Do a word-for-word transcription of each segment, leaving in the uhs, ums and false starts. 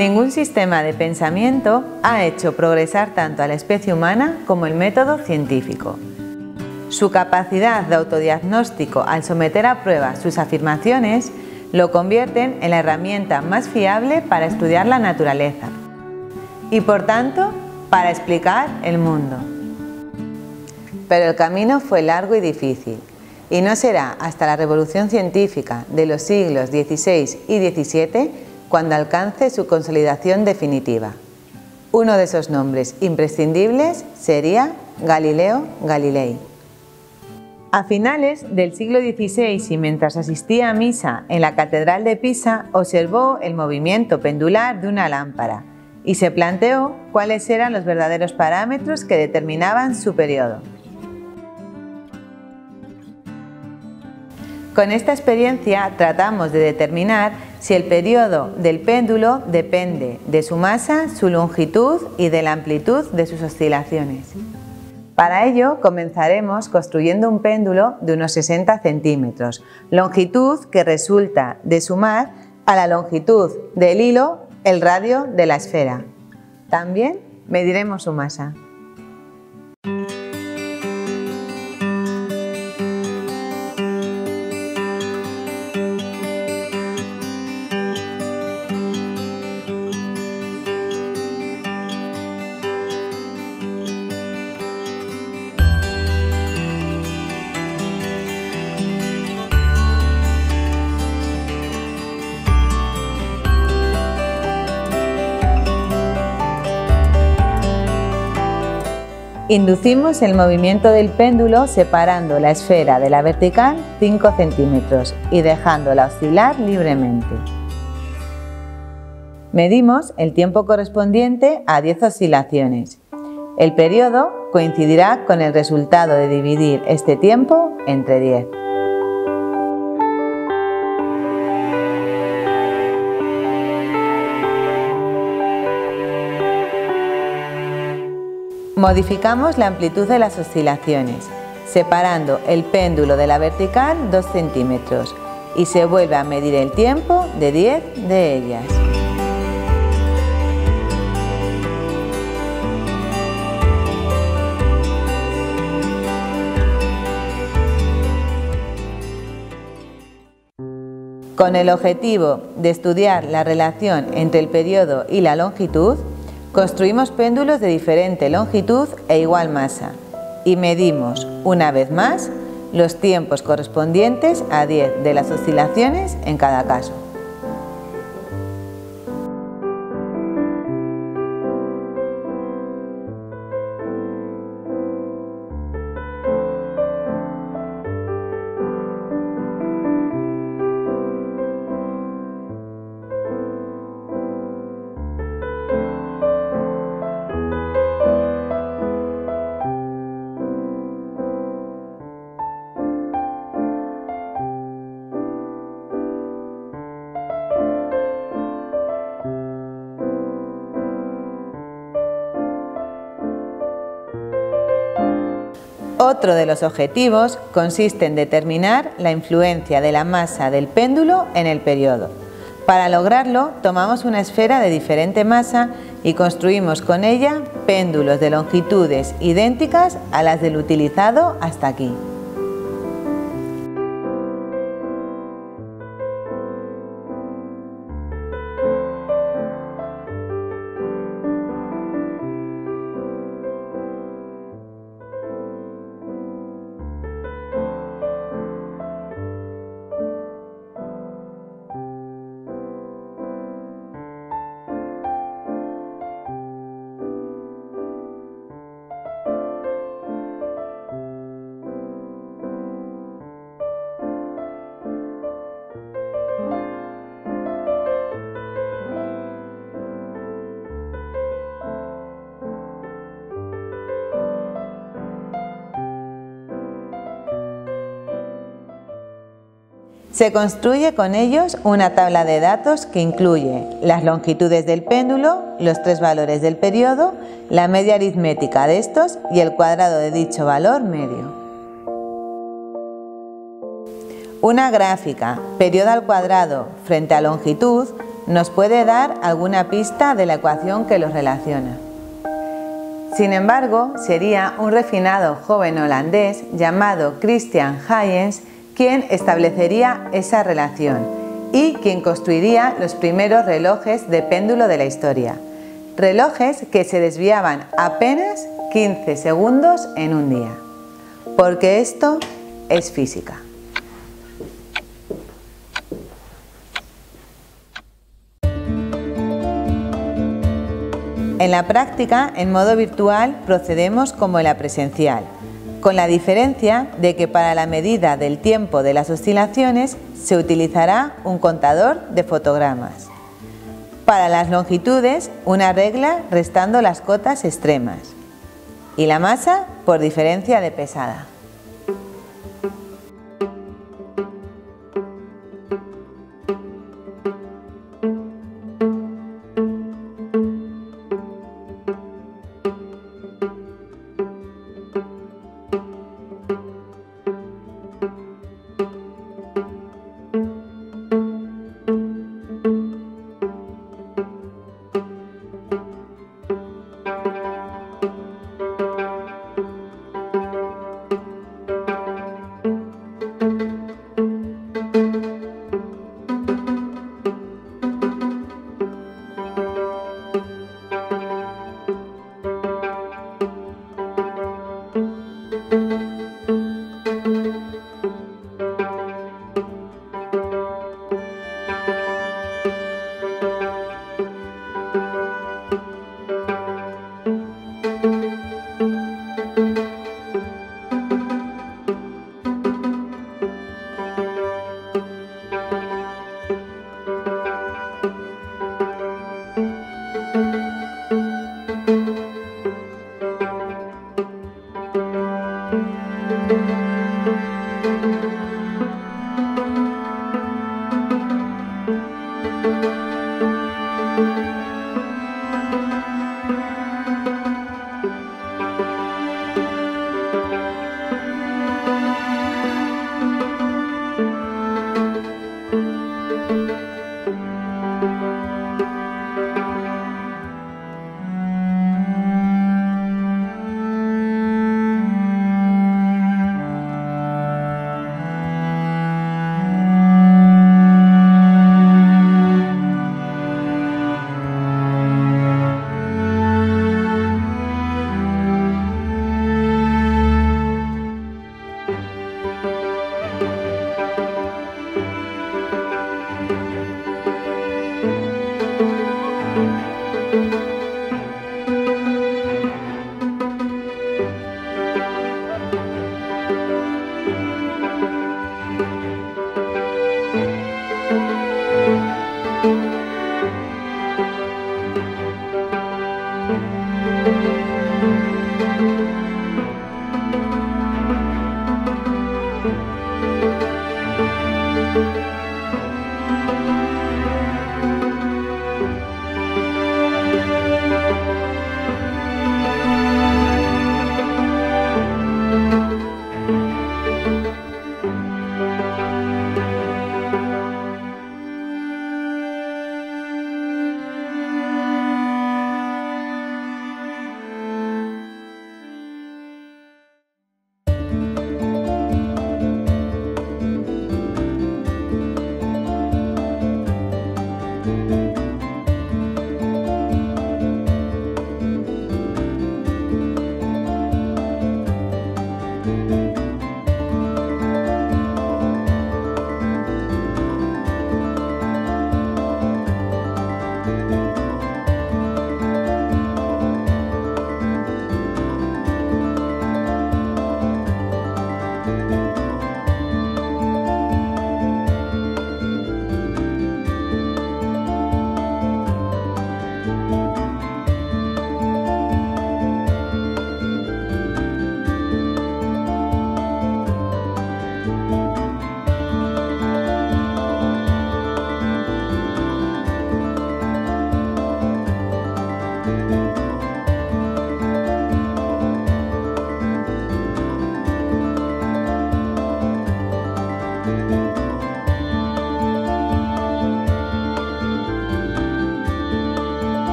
Ningún sistema de pensamiento ha hecho progresar tanto a la especie humana como el método científico. Su capacidad de autodiagnóstico al someter a prueba sus afirmaciones lo convierten en la herramienta más fiable para estudiar la naturaleza y, por tanto, para explicar el mundo. Pero el camino fue largo y difícil, y no será hasta la revolución científica de los siglos dieciséis y diecisiete cuando alcance su consolidación definitiva. Uno de esos nombres imprescindibles sería Galileo Galilei. A finales del siglo dieciséis y mientras asistía a misa en la Catedral de Pisa, observó el movimiento pendular de una lámpara y se planteó cuáles eran los verdaderos parámetros que determinaban su periodo. Con esta experiencia tratamos de determinar si el periodo del péndulo depende de su masa, su longitud y de la amplitud de sus oscilaciones. Para ello comenzaremos construyendo un péndulo de unos sesenta centímetros, longitud que resulta de sumar a la longitud del hilo el radio de la esfera. También mediremos su masa. Inducimos el movimiento del péndulo separando la esfera de la vertical cinco centímetros y dejándola oscilar libremente. Medimos el tiempo correspondiente a diez oscilaciones. El periodo coincidirá con el resultado de dividir este tiempo entre diez. Modificamos la amplitud de las oscilaciones, separando el péndulo de la vertical dos centímetros y se vuelve a medir el tiempo de diez de ellas. Con el objetivo de estudiar la relación entre el periodo y la longitud, construimos péndulos de diferente longitud e igual masa y medimos, una vez más, los tiempos correspondientes a diez de las oscilaciones en cada caso. Otro de los objetivos consiste en determinar la influencia de la masa del péndulo en el periodo. Para lograrlo, tomamos una esfera de diferente masa y construimos con ella péndulos de longitudes idénticas a las del utilizado hasta aquí. Se construye con ellos una tabla de datos que incluye las longitudes del péndulo, los tres valores del periodo, la media aritmética de estos y el cuadrado de dicho valor medio. Una gráfica, periodo al cuadrado frente a longitud, nos puede dar alguna pista de la ecuación que los relaciona. Sin embargo, sería un refinado joven holandés llamado Christian Huygens quien establecería esa relación y quien construiría los primeros relojes de péndulo de la historia. Relojes que se desviaban apenas quince segundos en un día. Porque esto es física. En la práctica, en modo virtual, procedemos como en la presencial, con la diferencia de que para la medida del tiempo de las oscilaciones se utilizará un contador de fotogramas. Para las longitudes, una regla restando las cotas extremas. Y la masa por diferencia de pesada.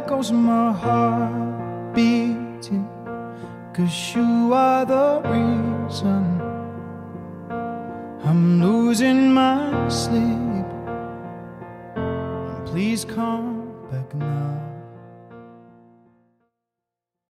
there goes my heart beating, 'cause you are the reason I'm losing my sleep. Please come back now.